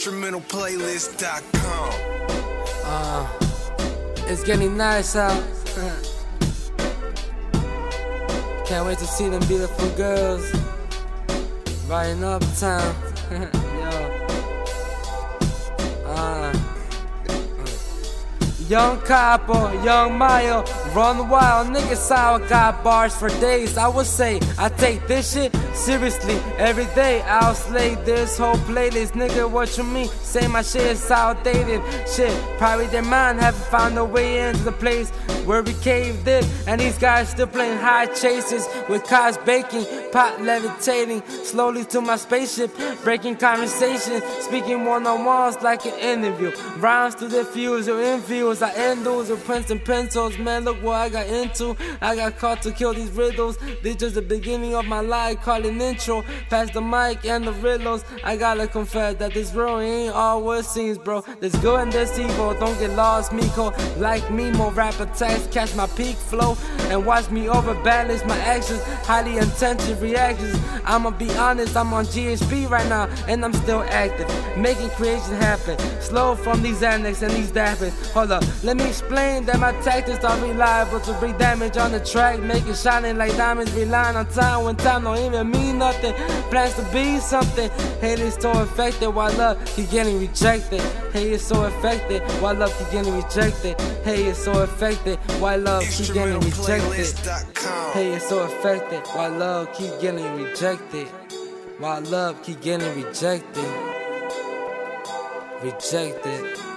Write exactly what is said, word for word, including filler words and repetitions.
instrumental playlist dot com. Uh, it's getting nice out. Can't wait to see them beautiful girls riding uptown. Yo. Uh, Young Capo, Young Mayo, run wild, niggas sour, got bars for days. I would say I take this shit seriously every day. I'll slay this whole playlist, nigga. What you mean? Say my shit is outdated. Shit, probably their mind haven't found a way into the place where we caved in, and these guys still playing high chases with cars baking, pot levitating slowly to my spaceship, breaking conversation, speaking one-on-ones like an interview. Rhymes to diffuse your infuse. I end those with prints and pencils. Man, look what I got into. I got caught to kill these riddles. This just the beginning of my life. Call it intro. Pass the mic and the riddles. I gotta confess that this world ain't all what it seems, bro. There's good and there's evil. Don't get lost, Miko. Like me, more rap attacks. Catch my peak flow and watch me overbalance my actions. Highly intensive reactions. I'ma be honest, I'm on G H P right now and I'm still active, making creation happen. Slow from these annex and these dappings. Hold up, let me explain that my tactics are reliable to bring damage on the track, make it shining like diamonds, relying on time when time don't even mean nothing. Plans to be something. Hate is so effective while love keep getting rejected. Hate is so effective while love keep getting rejected. Hate is so effective while love keep getting rejected. Hate is so effective while love keep getting rejected. While love keep getting rejected. Rejected.